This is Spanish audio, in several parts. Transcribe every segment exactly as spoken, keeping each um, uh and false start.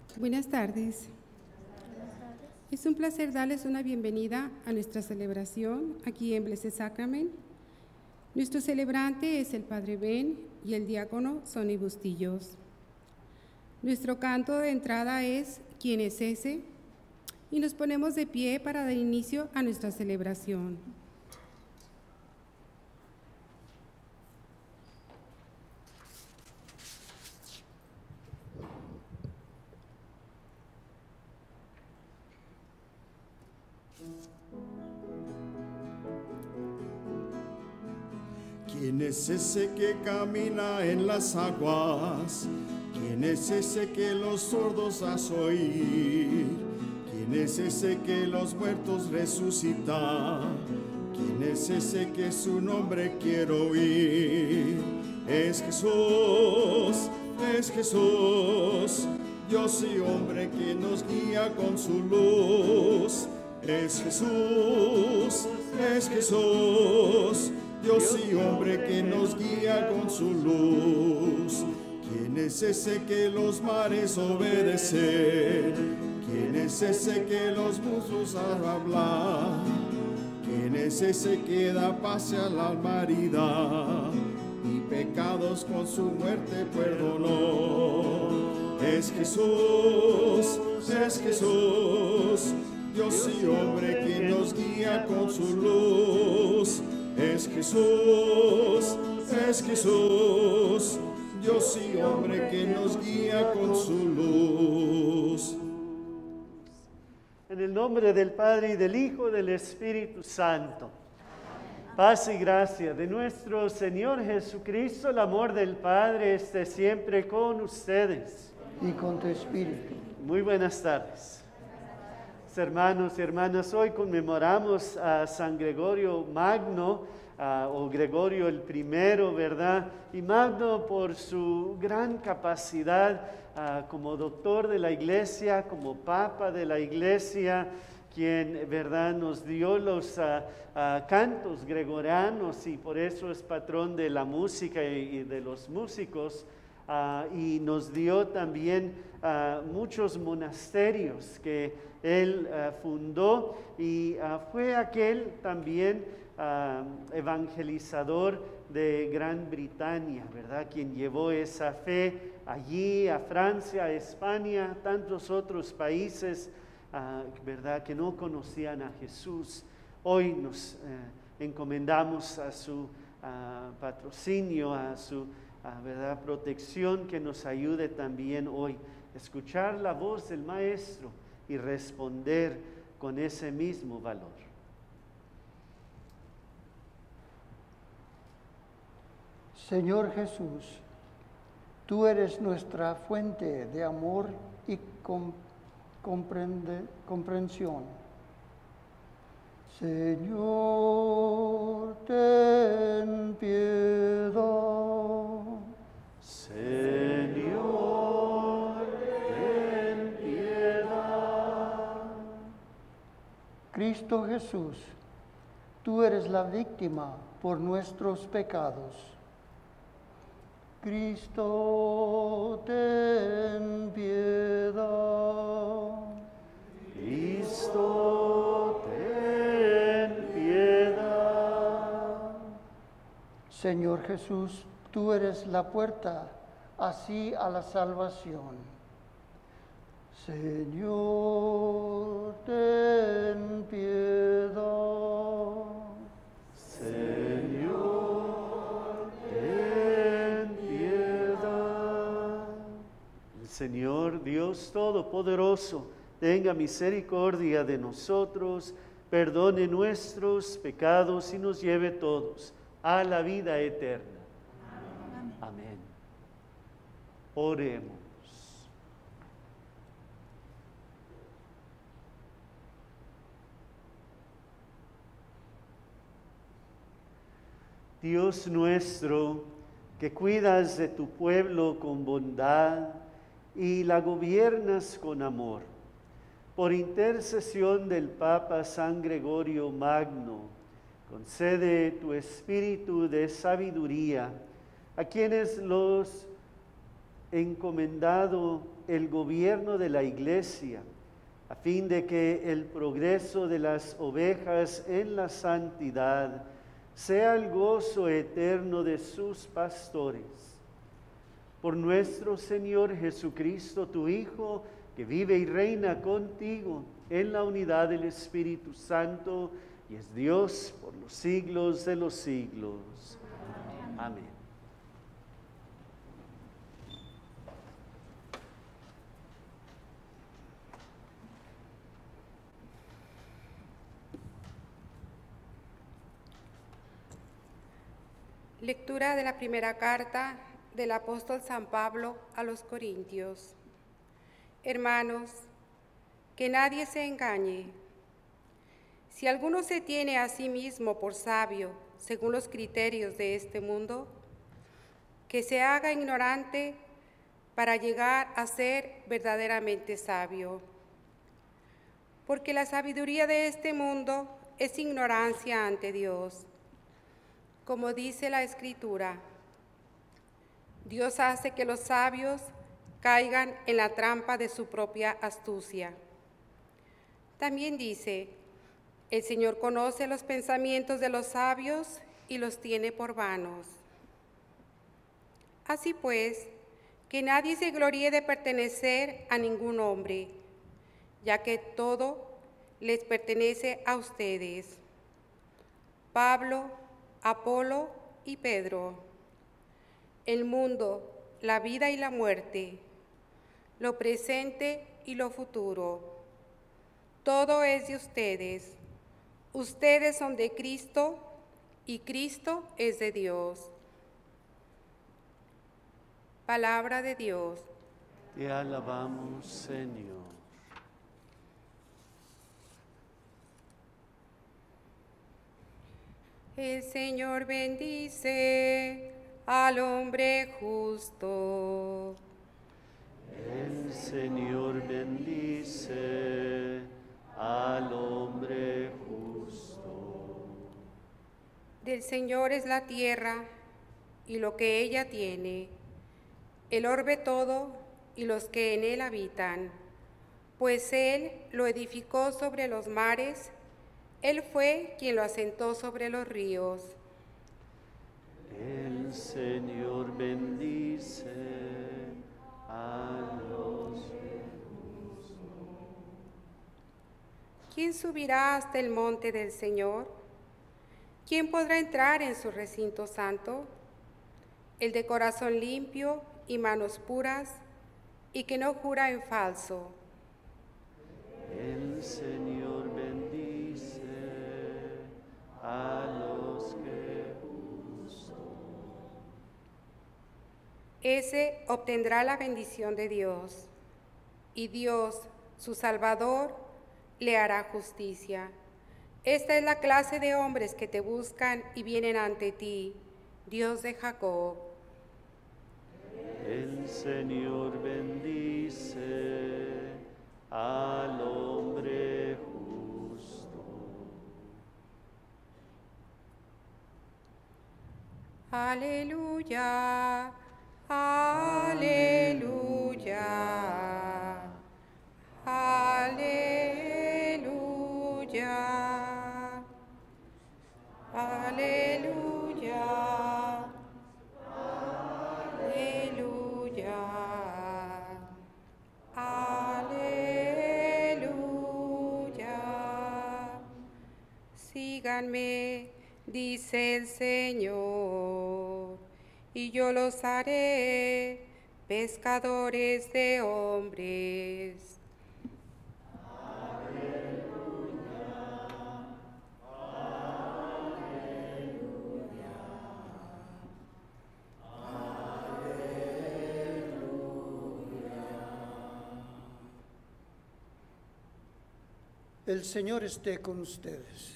Buenas tardes. Es un placer darles una bienvenida a nuestra celebración aquí en Blessed Sacrament. Nuestro celebrante es el Padre Ben y el diácono Sonny Bustillos. Nuestro canto de entrada es ¿Quién es ese? Y nos ponemos de pie para dar inicio a nuestra celebración. ¿Quién es ese que camina en las aguas? ¿Quién es ese que los sordos hace oír? ¿Quién es ese que los muertos resucita? ¿Quién es ese que su nombre quiero oír? Es Jesús, es Jesús, Dios y hombre que nos guía con su luz. Es Jesús, es Jesús, Dios y hombre que nos guía con su luz. ¿Quién es ese que los mares obedece? ¿Quién es ese que los muslos habla? ¿Quién es ese que da paz a la alma herida y pecados con su muerte perdonó? Es Jesús, es Jesús, Dios y hombre que nos guía con su luz. Es Jesús, es Jesús, Dios y hombre que nos guía con su luz. En el nombre del Padre, y del Hijo, y del Espíritu Santo. Paz y gracia de nuestro Señor Jesucristo, el amor del Padre esté siempre con ustedes. Y con tu espíritu. Muy buenas tardes. Hermanos y hermanas, hoy conmemoramos a San Gregorio Magno, uh, o Gregorio el Primero, ¿verdad? Y Magno por su gran capacidad uh, como doctor de la Iglesia, como Papa de la Iglesia, quien, ¿verdad?, nos dio los uh, uh, cantos gregorianos y por eso es patrón de la música y, y de los músicos. Uh, y nos dio también uh, muchos monasterios que él uh, fundó y uh, fue aquel también uh, evangelizador de Gran Bretaña, ¿verdad? Quien llevó esa fe allí a Francia, a España, tantos otros países, uh, ¿verdad?, que no conocían a Jesús. Hoy nos uh, encomendamos a su uh, patrocinio, a su Ah, ¿verdad? protección, que nos ayude también hoy a escuchar la voz del Maestro y responder con ese mismo valor. Señor Jesús, tú eres nuestra fuente de amor y comprende, comprensión. Señor, ten piedad. Señor, ten piedad. Cristo Jesús, tú eres la víctima por nuestros pecados. Cristo, ten piedad. Cristo, ten piedad. Señor Jesús, tú eres la puerta así a la salvación. Señor, ten piedad. Señor, ten piedad. El Señor Dios Todopoderoso tenga misericordia de nosotros, perdone nuestros pecados y nos lleve todos a la vida eterna. Amén. Amén. Oremos. Dios nuestro, que cuidas de tu pueblo con bondad y la gobiernas con amor, por intercesión del Papa San Gregorio Magno, concede tu espíritu de sabiduría a quienes los encomendado el gobierno de la iglesia, a fin de que el progreso de las ovejas en la santidad sea el gozo eterno de sus pastores. Por nuestro Señor Jesucristo, tu Hijo, que vive y reina contigo en la unidad del Espíritu Santo, y es Dios por los siglos de los siglos. Amén. Lectura de la primera carta del apóstol San Pablo a los Corintios. Hermanos, que nadie se engañe. Si alguno se tiene a sí mismo por sabio, según los criterios de este mundo, que se haga ignorante para llegar a ser verdaderamente sabio. Porque la sabiduría de este mundo es ignorancia ante Dios. Como dice la Escritura, Dios hace que los sabios caigan en la trampa de su propia astucia. También dice, el Señor conoce los pensamientos de los sabios y los tiene por vanos. Así pues, que nadie se gloríe de pertenecer a ningún hombre, ya que todo les pertenece a ustedes. Pablo, Apolo y Pedro, el mundo, la vida y la muerte, lo presente y lo futuro. Todo es de ustedes. Ustedes son de Cristo y Cristo es de Dios. Palabra de Dios. Te alabamos, Señor. El Señor bendice al hombre justo. El Señor bendice al hombre justo. Del Señor es la tierra y lo que ella tiene, el orbe todo y los que en él habitan, pues Él lo edificó sobre los mares. Él fue quien lo asentó sobre los ríos. El Señor bendice a los justos. ¿Quién subirá hasta el monte del Señor? ¿Quién podrá entrar en su recinto santo? El de corazón limpio y manos puras, y que no jura en falso. El Señor bendice a los que justo. Ese obtendrá la bendición de Dios, y Dios, su Salvador, le hará justicia. Esta es la clase de hombres que te buscan y vienen ante ti, Dios de Jacob. El Señor bendice al hombre justo. Aleluya, aleluya, aleluya, aleluya, aleluya, aleluya. Síganme, dice el Señor, y yo los haré pescadores de hombres. El Señor esté con ustedes.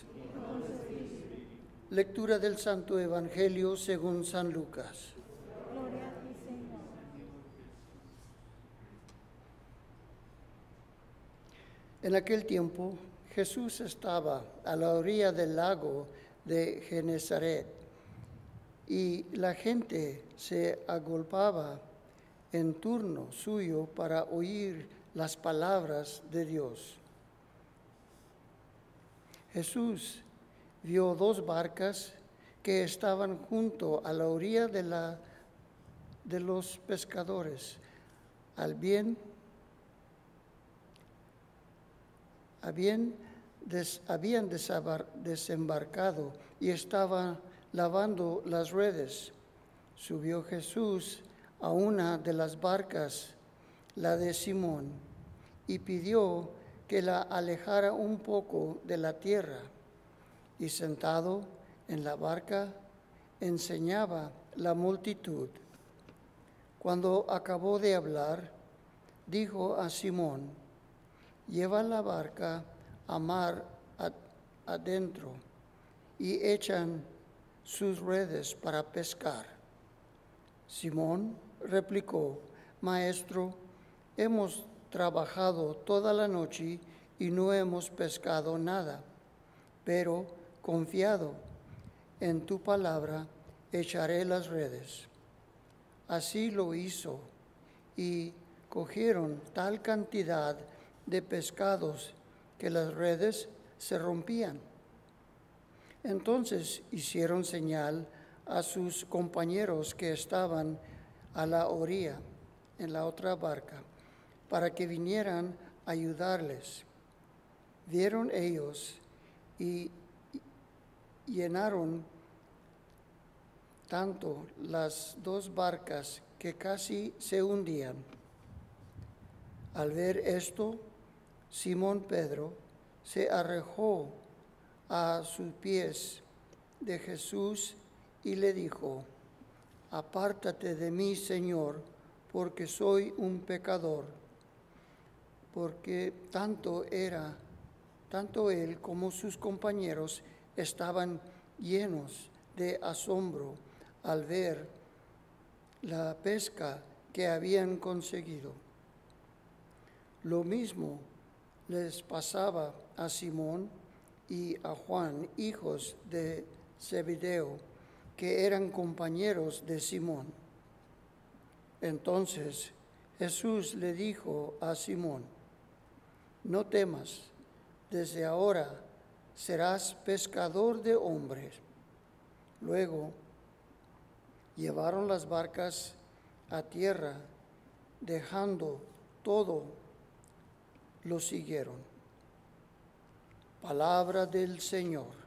Lectura del Santo Evangelio según San Lucas. Gloria a ti, Señor. En aquel tiempo, Jesús estaba a la orilla del lago de Genesaret y la gente se agolpaba en turno suyo para oír las palabras de Dios. Jesús vio dos barcas que estaban junto a la orilla de, la, de los pescadores. Al bien, habían, des, habían desembarcado y estaban lavando las redes. Subió Jesús a una de las barcas, la de Simón, y pidió que la alejara un poco de la tierra, y sentado en la barca enseñaba la multitud. Cuando acabó de hablar, dijo a Simón: lleva la barca a mar adentro y echan sus redes para pescar. Simón replicó: Maestro, hemos trabajado toda la noche y no hemos pescado nada, pero confiado en tu palabra echaré las redes. Así lo hizo, y cogieron tal cantidad de pescados que las redes se rompían. Entonces hicieron señal a sus compañeros que estaban a la orilla, en la otra barca, para que vinieran a ayudarles. Vieron ellos y llenaron tanto las dos barcas que casi se hundían. Al ver esto, Simón Pedro se arrojó a sus pies de Jesús y le dijo: apártate de mí, Señor, porque soy un pecador. Porque tanto era, tanto él como sus compañeros estaban llenos de asombro al ver la pesca que habían conseguido. Lo mismo les pasaba a Simón y a Juan, hijos de Zebedeo, que eran compañeros de Simón. Entonces Jesús le dijo a Simón: no temas, desde ahora serás pescador de hombres. Luego llevaron las barcas a tierra, dejando todo, lo siguieron. Palabra del Señor.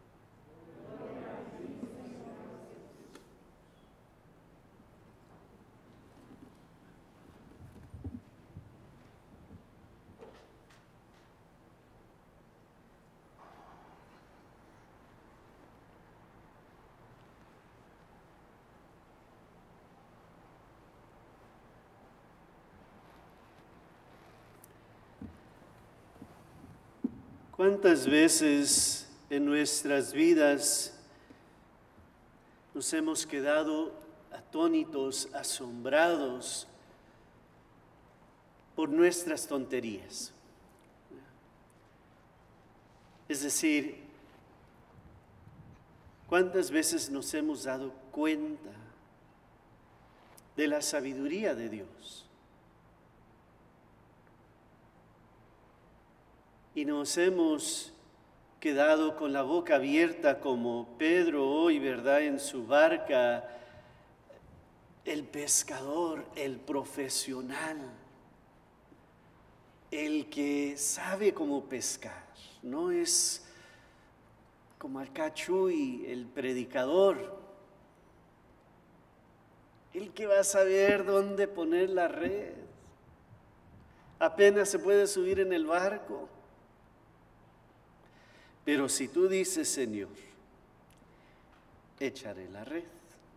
¿Cuántas veces en nuestras vidas nos hemos quedado atónitos, asombrados por nuestras tonterías? Es decir, ¿cuántas veces nos hemos dado cuenta de la sabiduría de Dios? Y nos hemos quedado con la boca abierta como Pedro hoy, ¿verdad? En su barca, el pescador, el profesional, el que sabe cómo pescar. No es como acá Chuy, el predicador, el que va a saber dónde poner la red. Apenas se puede subir en el barco. Pero si tú dices, Señor, echaré la red.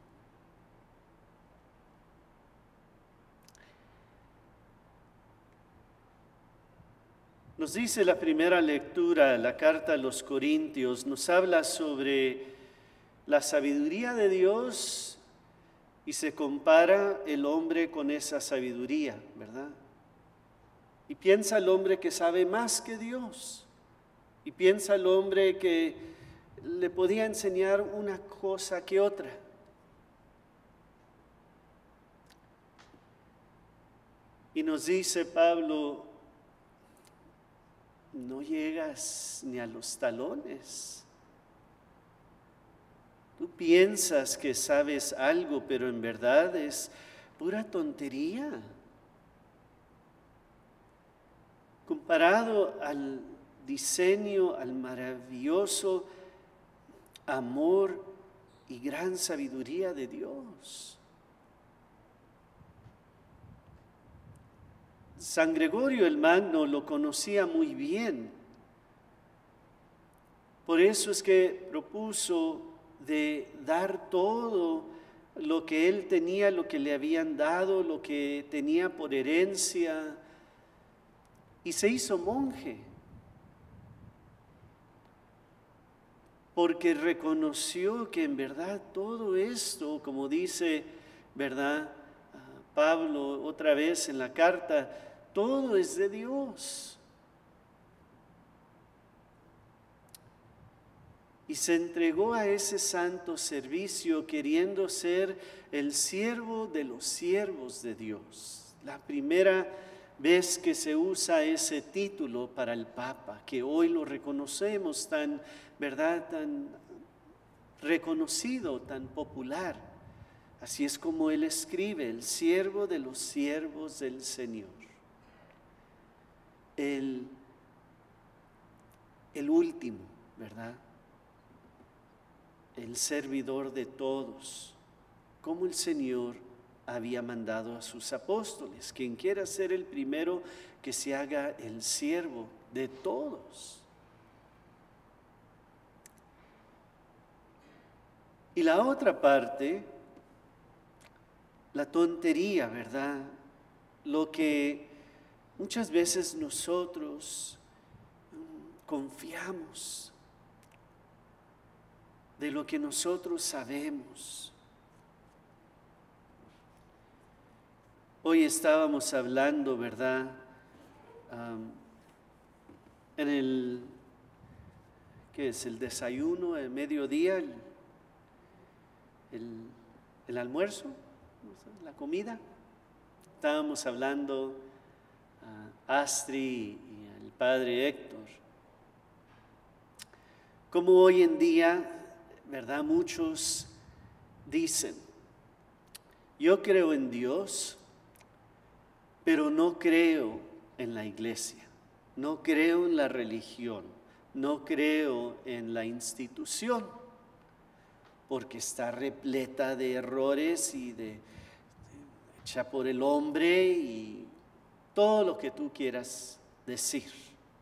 Nos dice la primera lectura, la carta a los Corintios, nos habla sobre la sabiduría de Dios y se compara el hombre con esa sabiduría, ¿verdad? Y piensa el hombre que sabe más que Dios. Y piensa el hombre que le podía enseñar una cosa que otra. Y nos dice Pablo, no llegas ni a los talones. Tú piensas que sabes algo, pero en verdad es pura tontería. Comparado al diseño, al maravilloso amor y gran sabiduría de Dios. San Gregorio el Magno lo conocía muy bien. Por eso es que propuso de dar todo lo que él tenía, lo que le habían dado, lo que tenía por herencia, y se hizo monje, porque reconoció que en verdad todo esto, como dice, ¿verdad?, Pablo otra vez en la carta, todo es de Dios. Y se entregó a ese santo servicio queriendo ser el siervo de los siervos de Dios. La primera vez que se usa ese título para el Papa, que hoy lo reconocemos tan, ¿verdad?, tan reconocido, tan popular. Así es como él escribe, el siervo de los siervos del Señor. El, el último, ¿verdad?, el servidor de todos, como el Señor había mandado a sus apóstoles. Quien quiera ser el primero, que se haga el siervo de todos. Y la otra parte, la tontería, ¿verdad? Lo que muchas veces nosotros confiamos, de lo que nosotros sabemos. Hoy estábamos hablando, ¿verdad?, Um, en el, ¿qué es? El desayuno, el mediodía, el, el, el almuerzo, la comida. Estábamos hablando a Astrid y al padre Héctor. Como hoy en día, ¿verdad?, muchos dicen, yo creo en Dios, pero no creo en la iglesia, no creo en la religión, no creo en la institución, porque está repleta de errores y de, de hecha por el hombre y todo lo que tú quieras decir.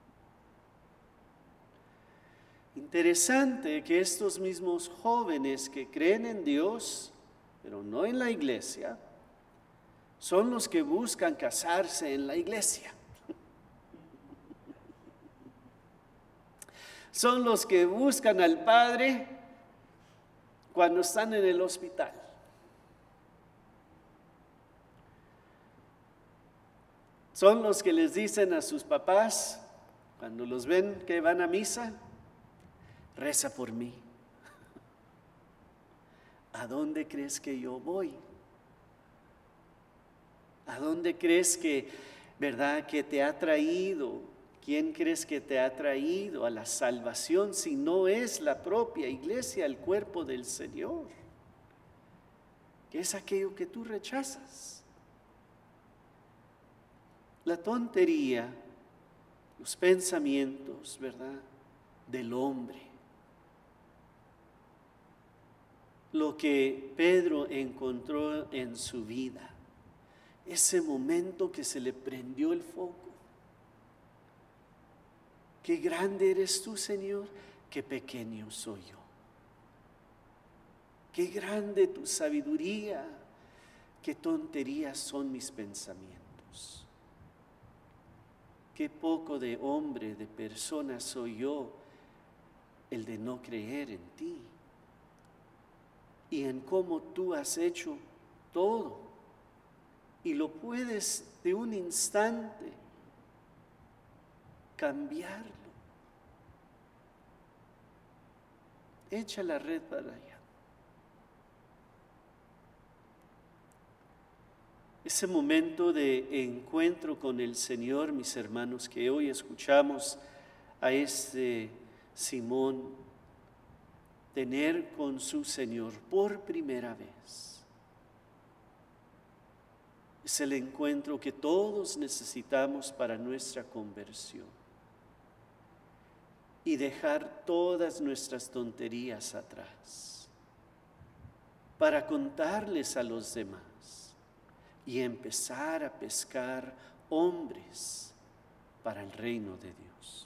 Interesante que estos mismos jóvenes que creen en Dios, pero no en la iglesia, son los que buscan casarse en la iglesia. Son los que buscan al Padre cuando están en el hospital. Son los que les dicen a sus papás, cuando los ven que van a misa, reza por mí. ¿A dónde crees que yo voy? ¿A dónde crees que, verdad, que te ha traído? ¿Quién crees que te ha traído a la salvación si no es la propia iglesia, el cuerpo del Señor? ¿Qué es aquello que tú rechazas? La tontería, los pensamientos, ¿verdad?, del hombre. Lo que Pedro encontró en su vida, ese momento que se le prendió el foco. Qué grande eres tú, Señor, qué pequeño soy yo. Qué grande tu sabiduría, qué tonterías son mis pensamientos. Qué poco de hombre, de persona soy yo, el de no creer en ti y en cómo tú has hecho todo y lo puedes de un instante cambiarlo. Echa la red para allá. ese momento de encuentro con el Señor, mis hermanos, que hoy escuchamos a este Simón tener con su Señor por primera vez. Es el encuentro que todos necesitamos para nuestra conversión y dejar todas nuestras tonterías atrás para contarles a los demás y empezar a pescar hombres para el reino de Dios.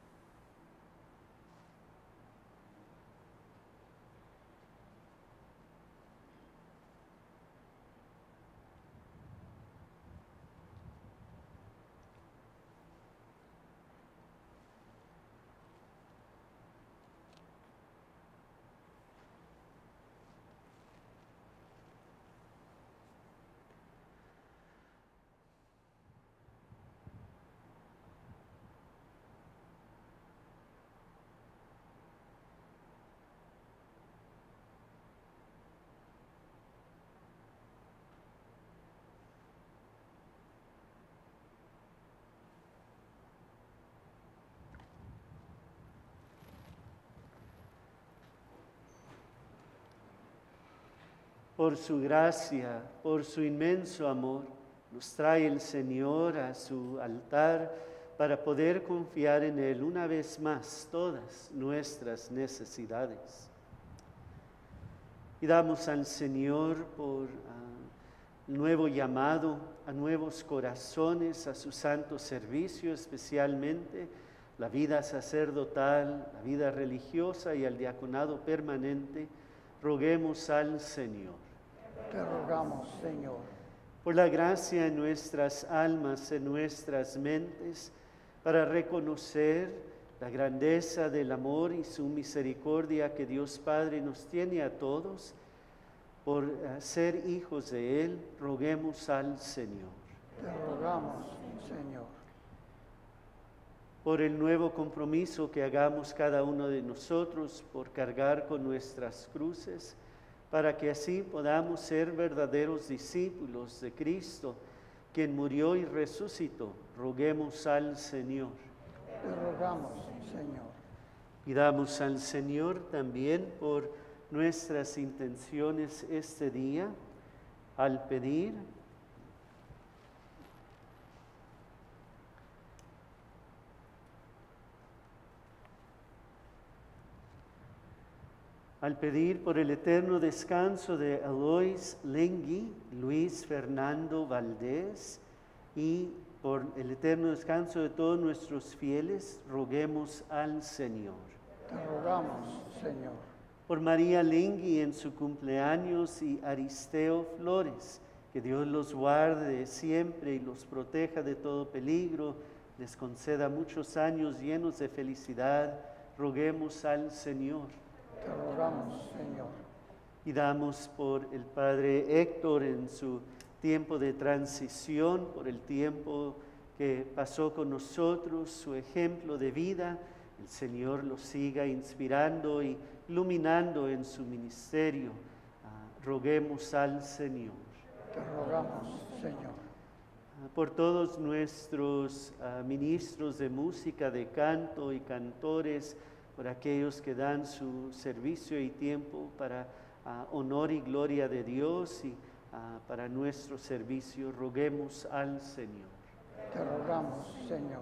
Por su gracia, por su inmenso amor, nos trae el Señor a su altar para poder confiar en Él una vez más todas nuestras necesidades. Y damos al Señor por uh, nuevo llamado a nuevos corazones, a su santo servicio, especialmente la vida sacerdotal, la vida religiosa y al diaconado permanente. Roguemos al Señor. Te rogamos, Señor. Por la gracia en nuestras almas, en nuestras mentes, para reconocer la grandeza del amor y su misericordia que Dios Padre nos tiene a todos, por uh, ser hijos de Él, roguemos al Señor. Te rogamos, Señor. Por el nuevo compromiso que hagamos cada uno de nosotros, por cargar con nuestras cruces, para que así podamos ser verdaderos discípulos de Cristo, quien murió y resucitó. Roguemos al Señor. Te rogamos, Señor. Pidamos al Señor también por nuestras intenciones este día, al pedir Al pedir por el eterno descanso de Elois Lengui, Luis Fernando Valdés, y por el eterno descanso de todos nuestros fieles, roguemos al Señor. Te rogamos, Señor. Por María Lengui en su cumpleaños y Aristeo Flores, que Dios los guarde siempre y los proteja de todo peligro, les conceda muchos años llenos de felicidad, roguemos al Señor. Te rogamos, Señor. Y damos por el Padre Héctor en su tiempo de transición, por el tiempo que pasó con nosotros, su ejemplo de vida. El Señor lo siga inspirando y iluminando en su ministerio. Uh, roguemos al Señor. Te rogamos, Señor. Uh, por todos nuestros uh, ministros de música, de canto y cantores, por aquellos que dan su servicio y tiempo para uh, honor y gloria de Dios y uh, para nuestro servicio, roguemos al Señor. Te rogamos, Señor.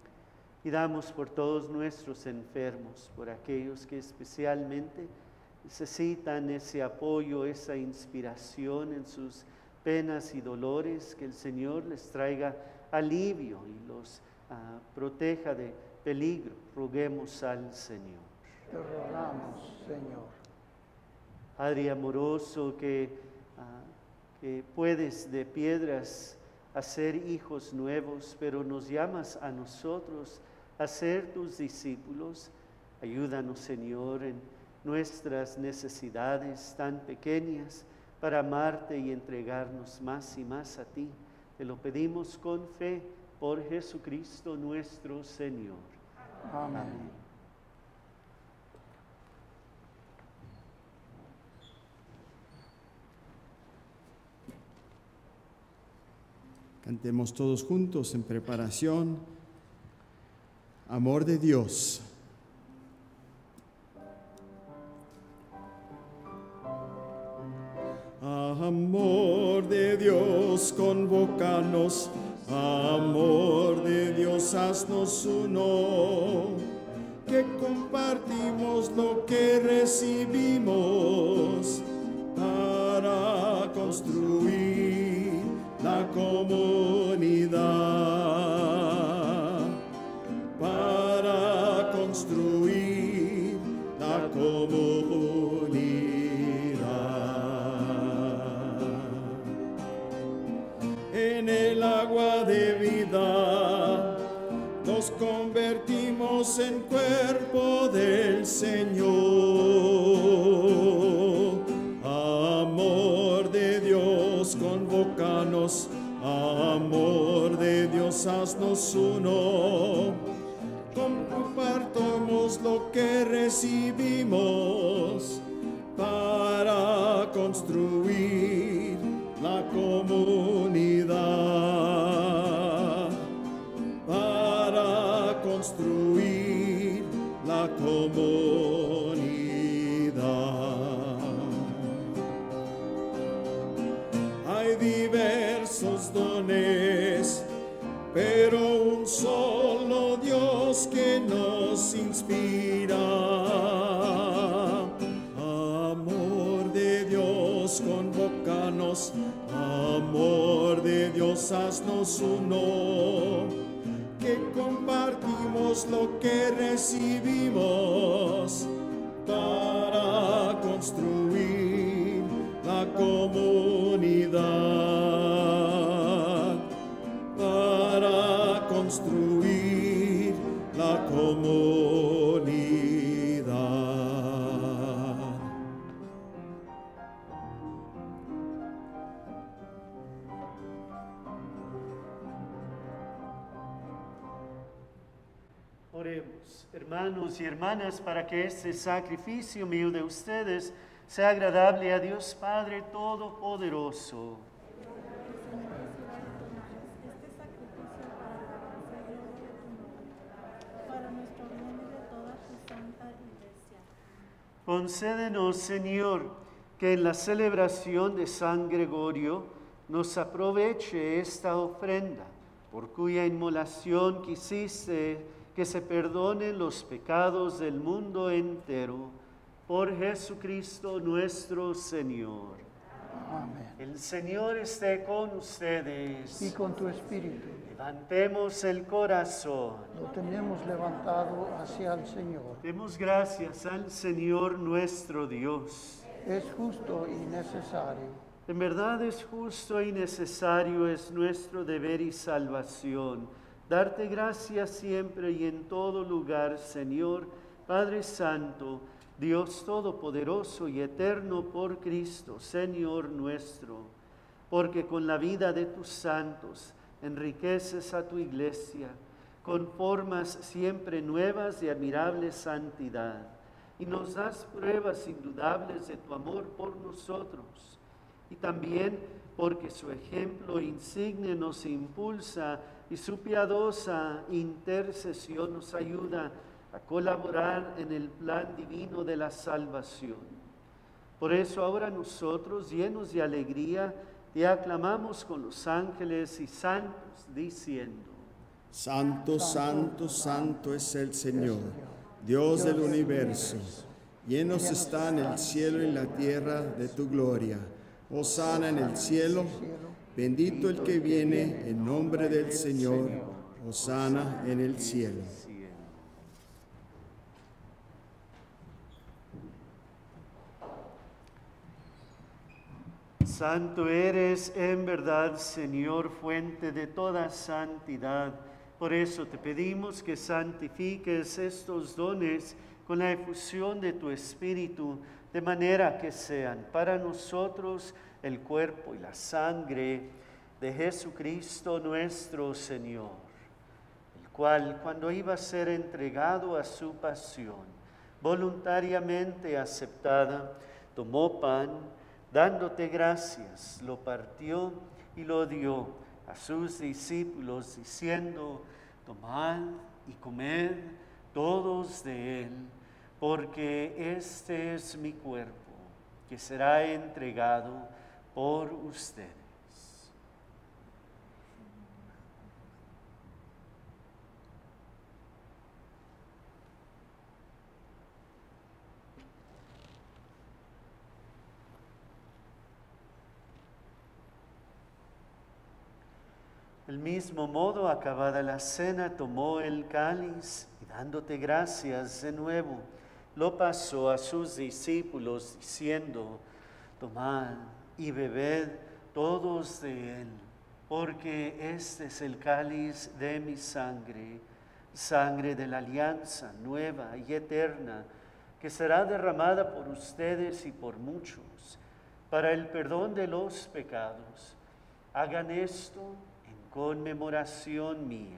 Y damos por todos nuestros enfermos, por aquellos que especialmente necesitan ese apoyo, esa inspiración en sus penas y dolores, que el Señor les traiga alivio y los uh, proteja de peligro. Roguemos al Señor. Te rogamos, Señor. Padre amoroso, que, uh, que puedes de piedras hacer hijos nuevos, pero nos llamas a nosotros a ser tus discípulos. Ayúdanos, Señor, en nuestras necesidades tan pequeñas para amarte y entregarnos más y más a ti. Te lo pedimos con fe por Jesucristo nuestro Señor. Amén. Amén. Cantemos todos juntos en preparación. Amor de Dios. Amor de Dios, convócanos. Amor de Dios, haznos uno. Que compartimos lo que recibimos para construir la comunidad, para construir la comunidad. En el agua de vida nos convertimos en cuerpo del Señor. Amor de Dios, convócanos. Amor de Dios, haznos uno. Compartamos lo que recibimos para construir la comunidad, para construir la comunidad. Hay diversos dones, pero un solo Dios que nos inspira. Amor de Dios, convócanos. Amor de Dios, haznos uno. Que compartimos lo que recibimos para construir la comunidad, para construir la comunidad. Oremos, hermanos y hermanas, para que este sacrificio mío de ustedes sea agradable a Dios Padre Todopoderoso. Este sacrificio para la alabanza y gloria de tu nombre, para nuestro bien y de toda tu santa iglesia. Concédenos, Señor, que en la celebración de San Gregorio nos aproveche esta ofrenda, por cuya inmolación quisiste que se perdonen los pecados del mundo entero. Por Jesucristo nuestro Señor. Amén. El Señor esté con ustedes. Y con tu espíritu. Levantemos el corazón. Lo tenemos levantado hacia el Señor. Demos gracias al Señor nuestro Dios. Es justo y necesario. En verdad es justo y necesario, es nuestro deber y salvación. Darte gracias siempre y en todo lugar, Señor, Padre Santo, Dios Todopoderoso y Eterno por Cristo, Señor nuestro, porque con la vida de tus santos enriqueces a tu iglesia, con formas siempre nuevas de admirable santidad, y nos das pruebas indudables de tu amor por nosotros, y también porque su ejemplo insigne nos impulsa y su piadosa intercesión nos ayuda a colaborar en el plan divino de la salvación. Por eso ahora nosotros, llenos de alegría, te aclamamos con los ángeles y santos, diciendo: Santo, santo, santo es el Señor, Dios del universo. Llenos están el cielo y la tierra de tu gloria. Hosana en el cielo, bendito el que viene en nombre del Señor. Hosana en el cielo. Santo eres en verdad, Señor, fuente de toda santidad. Por eso te pedimos que santifiques estos dones con la efusión de tu Espíritu, de manera que sean para nosotros el cuerpo y la sangre de Jesucristo nuestro Señor, el cual, cuando iba a ser entregado a su pasión, voluntariamente aceptada, tomó pan, dándote gracias, lo partió y lo dio, a sus discípulos diciendo, tomad y comed todos de él, porque este es mi cuerpo, que será entregado por ustedes. Del mismo modo, acabada la cena, tomó el cáliz y dándote gracias de nuevo, lo pasó a sus discípulos diciendo, tomad y bebed todos de él, porque este es el cáliz de mi sangre, sangre de la alianza nueva y eterna, que será derramada por ustedes y por muchos, para el perdón de los pecados. Hagan esto en conmemoración mía.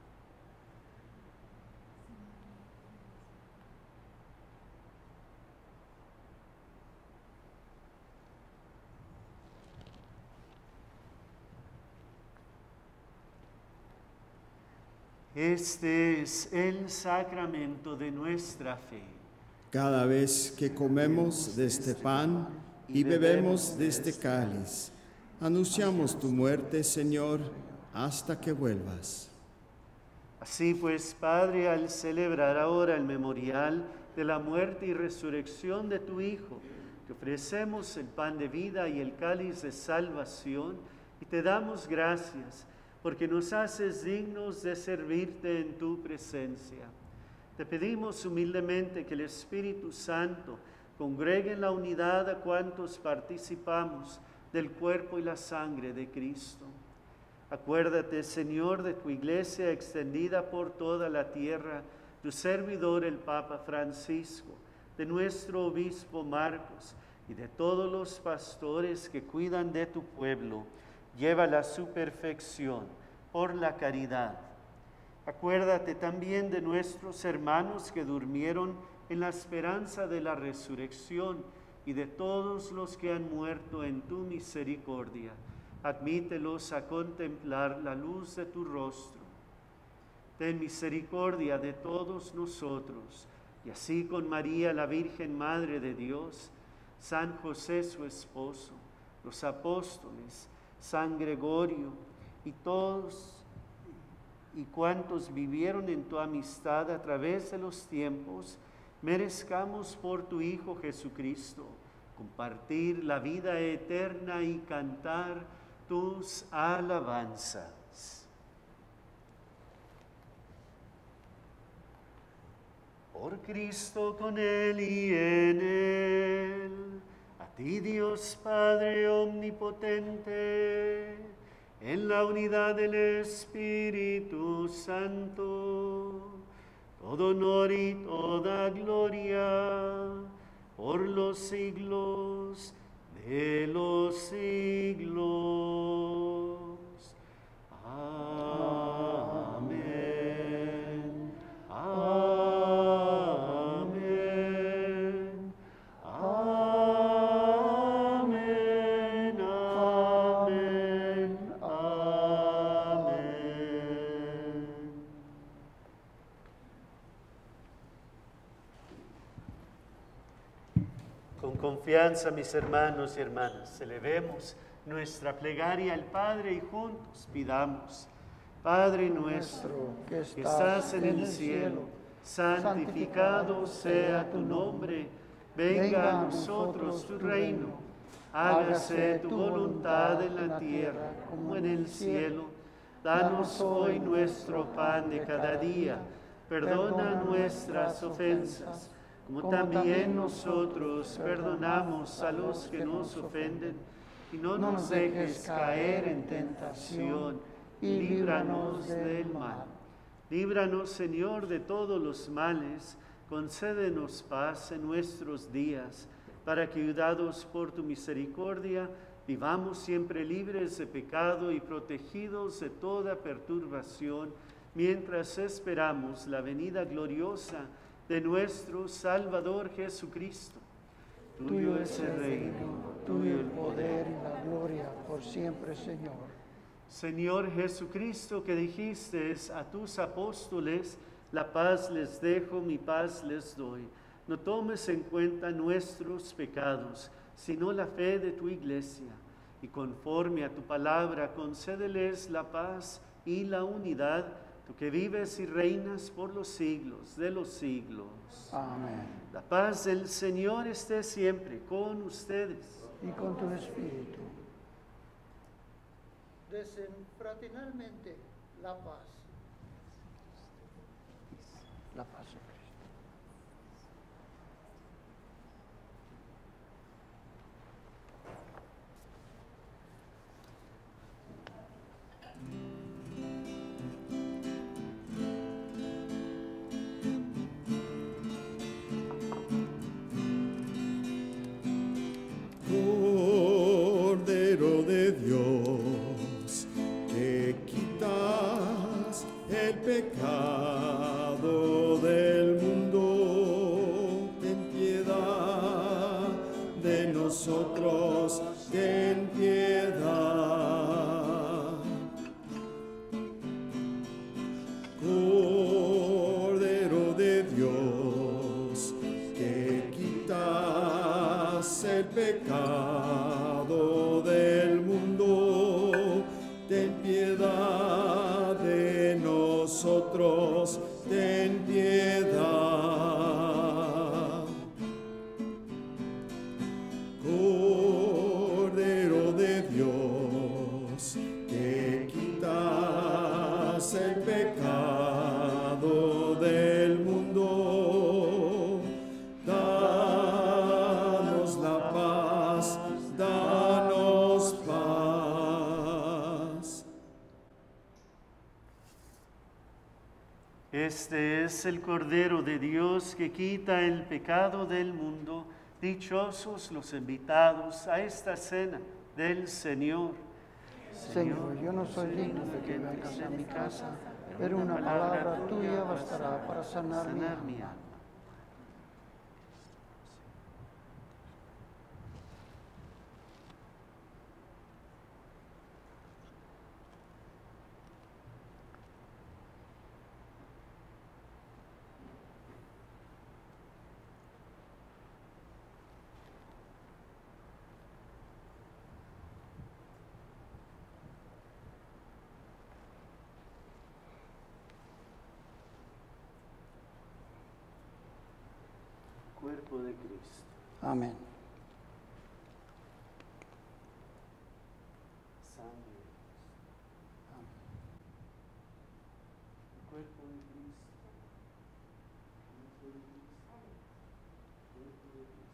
Este es el sacramento de nuestra fe. Cada vez que comemos de este pan y bebemos de este cáliz, anunciamos tu muerte, Señor, hasta que vuelvas. Así pues, Padre, al celebrar ahora el memorial de la muerte y resurrección de tu Hijo, te ofrecemos el pan de vida y el cáliz de salvación y te damos gracias porque nos haces dignos de servirte en tu presencia. Te pedimos humildemente que el Espíritu Santo congregue en la unidad a cuantos participamos del cuerpo y la sangre de Cristo. Acuérdate, Señor, de tu iglesia extendida por toda la tierra, tu servidor el Papa Francisco, de nuestro obispo Marcos y de todos los pastores que cuidan de tu pueblo. Llévala a su perfección por la caridad. Acuérdate también de nuestros hermanos que durmieron en la esperanza de la resurrección y de todos los que han muerto en tu misericordia. Admítelos a contemplar la luz de tu rostro. Ten misericordia de todos nosotros, y así con María, la Virgen Madre de Dios, San José su esposo, los apóstoles, San Gregorio y todos y cuantos vivieron en tu amistad a través de los tiempos, merezcamos por tu Hijo Jesucristo compartir la vida eterna y cantar tus alabanzas. Por Cristo, con Él y en Él, a ti Dios Padre omnipotente, en la unidad del Espíritu Santo, todo honor y toda gloria por los siglos de los siglos. Amén. Amén. Amén. Amén. Amén. Con confianza, mis hermanos y hermanas, elevemos nuestra plegaria al Padre y juntos pidamos: Padre nuestro, que estás en el cielo, santificado sea tu nombre, venga a nosotros tu reino, hágase tu voluntad en la tierra como en el cielo. Danos hoy nuestro pan de cada día, perdona nuestras ofensas, como también nosotros perdonamos a los que nos ofenden, y no nos dejes caer en tentación, y líbranos del mal. Líbranos, Señor, de todos los males, concédenos paz en nuestros días, para que, ayudados por tu misericordia, vivamos siempre libres de pecado y protegidos de toda perturbación, mientras esperamos la venida gloriosa de nuestro Salvador Jesucristo. Tuyo es el reino, tuyo el poder y la gloria por siempre, Señor. Señor Jesucristo, que dijiste a tus apóstoles, la paz les dejo, mi paz les doy. No tomes en cuenta nuestros pecados, sino la fe de tu iglesia. Y conforme a tu palabra, concédeles la paz y la unidad, tú que vives y reinas por los siglos de los siglos. Amén. La paz del Señor esté siempre con ustedes. Y con tu espíritu. Desen fraternalmente la paz. La paz de Cristo. Cordero de Dios, que quitas el pecado del mundo, ten piedad de nosotros, ten piedad. Cordero de Dios, que quitas el pecado del mundo, ten piedad de nosotros, ten piedad. Cordero de Dios, que quitas el pecado del mundo, danos la paz, danos paz. Este es el Cordero de Dios que quita el pecado del mundo. Dichosos los invitados a esta cena del Señor. Señor, yo no soy digno de que vengas a mi casa, pero una palabra tuya bastará para sanar mi alma. Cuerpo de Cristo. Amén. Sangre. Amén. Cuerpo de Cristo. Cuerpo de Cristo. Cuerpo de Cristo.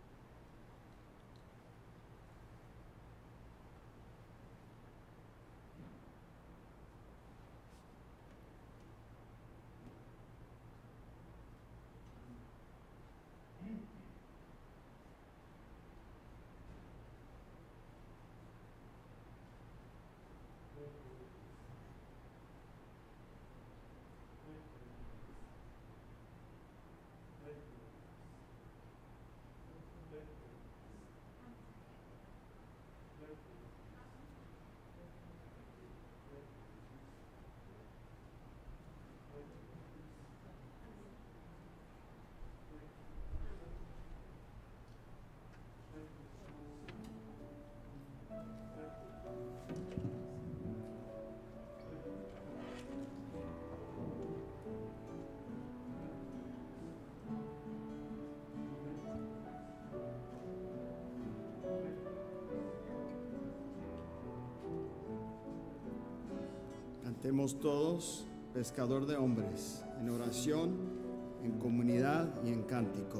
Cantemos todos, pescador de hombres, en oración, en comunidad y en cántico.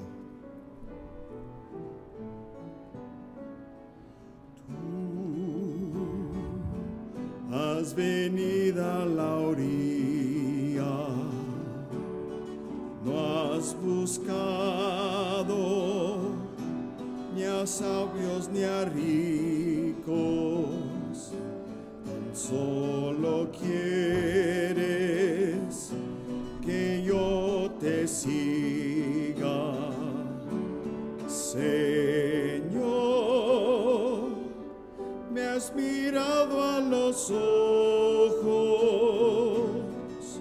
Tú has venido a la orilla, no has buscado ni a sabios ni a ricos, tan solo quieres que yo te siga, Señor. Me has mirado a los los ojos,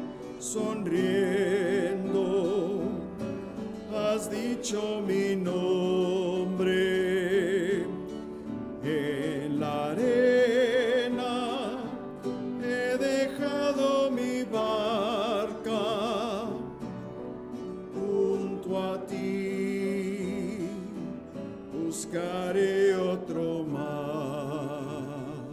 sonriendo, has dicho mi nombre. En la arena he dejado mi barca, junto a ti buscaré otro mar.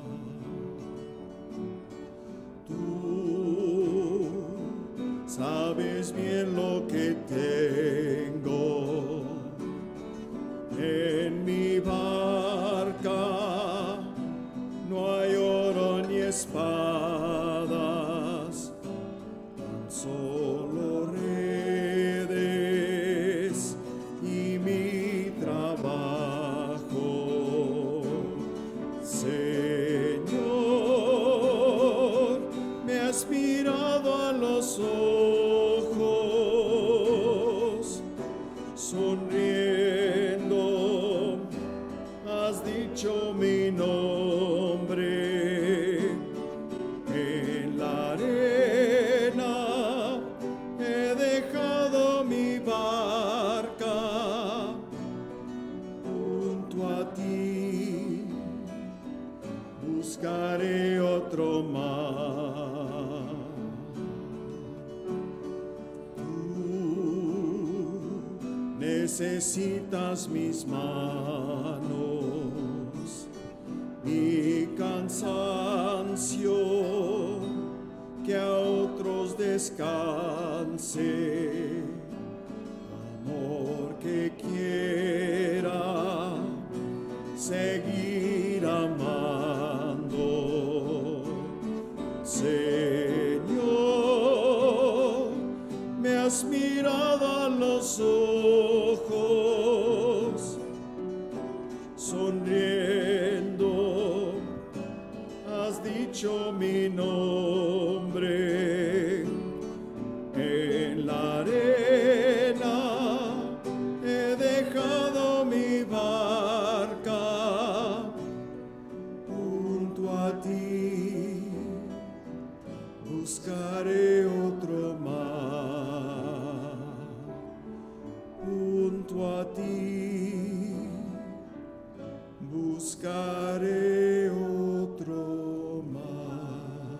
Tú sabes bien lo que tengo en mi barca, no hay oro ni espadas, tan solo redes y mi trabajo. Señor, me has mirado a los ojos, sonriendo, has dicho mi nombre. En la arena he dejado mi barca, junto a ti buscaré otro mar. Tú necesitas mis manos, mi cansancio, que a otros descanse, amor que quiera seguir amando. Señor, me has mirado a los ojos, sonriendo, has dicho mi nombre. En la arena he dejado mi barca, junto a ti buscaré otro mar. Junto a ti buscaré otro mar.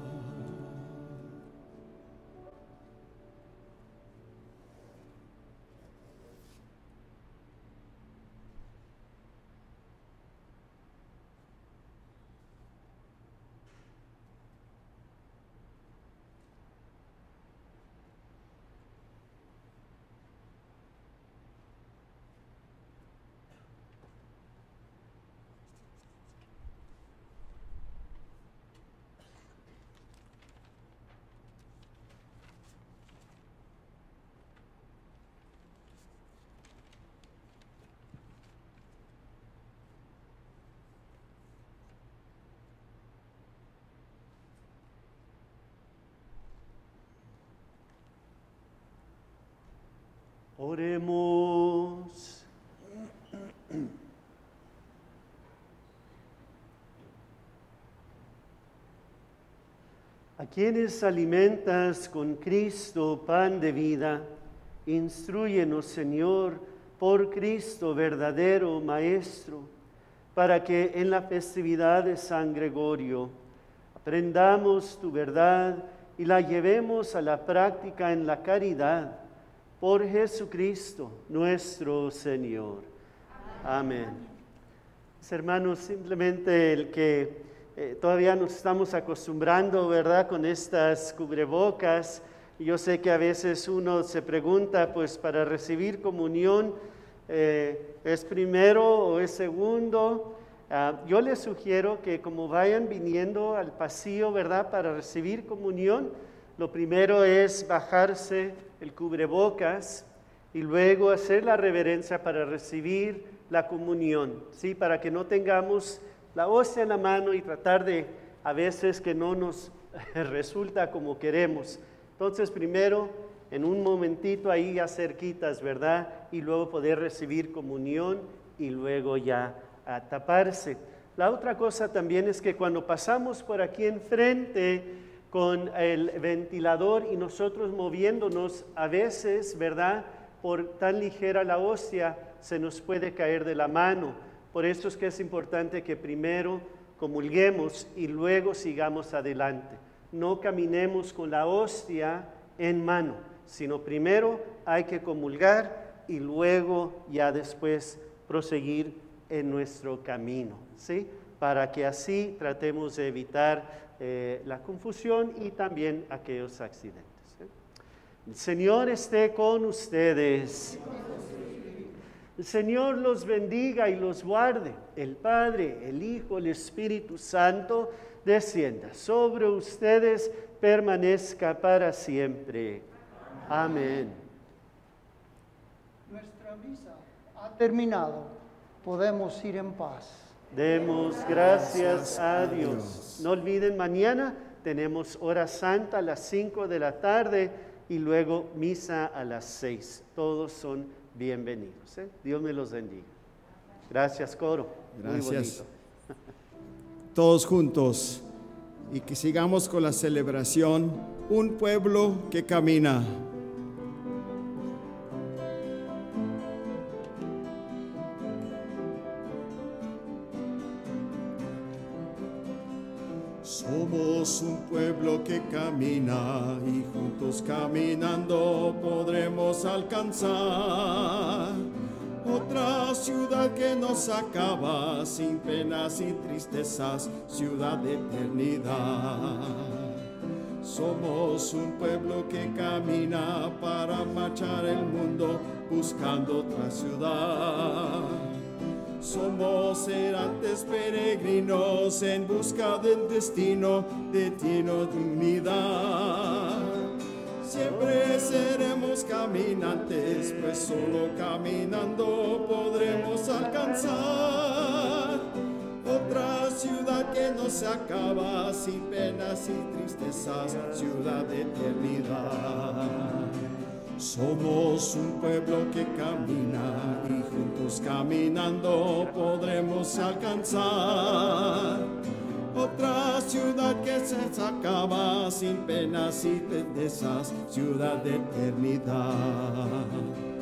Oremos. A quienes alimentas con Cristo pan de vida, instrúyenos, Señor, por Cristo verdadero Maestro, para que en la festividad de San Gregorio aprendamos tu verdad y la llevemos a la práctica en la caridad. Por Jesucristo nuestro Señor. Amén. Mis hermanos, simplemente el que eh, todavía nos estamos acostumbrando, ¿verdad?, con estas cubrebocas. Y yo sé que a veces uno se pregunta, pues para recibir comunión, eh, ¿es primero o es segundo? Uh, yo les sugiero que como vayan viniendo al pasillo, ¿verdad?, para recibir comunión, lo primero es bajarse el cubrebocas y luego hacer la reverencia para recibir la comunión, ¿sí? Para que no tengamos la hostia en la mano y tratar de, a veces que no nos resulta como queremos. Entonces, primero, en un momentito ahí ya cerquitas, ¿verdad? Y luego poder recibir comunión y luego ya a taparse. La otra cosa también es que cuando pasamos por aquí enfrente con el ventilador y nosotros moviéndonos, a veces, ¿verdad?, por tan ligera la hostia, se nos puede caer de la mano. Por eso es que es importante que primero comulguemos y luego sigamos adelante. No caminemos con la hostia en mano, sino primero hay que comulgar y luego ya después proseguir en nuestro camino, ¿sí? Para que así tratemos de evitar eh, la confusión y también aquellos accidentes, ¿sí? El Señor esté con ustedes. El Señor los bendiga y los guarde. El Padre, el Hijo, el Espíritu Santo descienda sobre ustedes, permanezca para siempre. Amén. Nuestra misa ha terminado. Podemos ir en paz. Demos gracias a Dios. No olviden, mañana tenemos hora santa a las cinco de la tarde y luego misa a las seis. Todos son bienvenidos, ¿eh? Dios me los bendiga. Gracias, coro. Gracias. Muy bonito. Todos juntos y que sigamos con la celebración. Un pueblo que camina. Somos un pueblo que camina y juntos caminando podremos alcanzar otra ciudad que nos acaba sin penas y tristezas, ciudad de eternidad. Somos un pueblo que camina para marchar el mundo buscando otra ciudad. Somos errantes peregrinos en busca del destino, destino de unidad. Siempre seremos caminantes, pues solo caminando podremos alcanzar otra ciudad que no se acaba sin penas y tristezas, ciudad de eternidad. Somos un pueblo que camina y juntos caminando podremos alcanzar otra ciudad que se acaba sin penas y tristezas, ciudad de eternidad.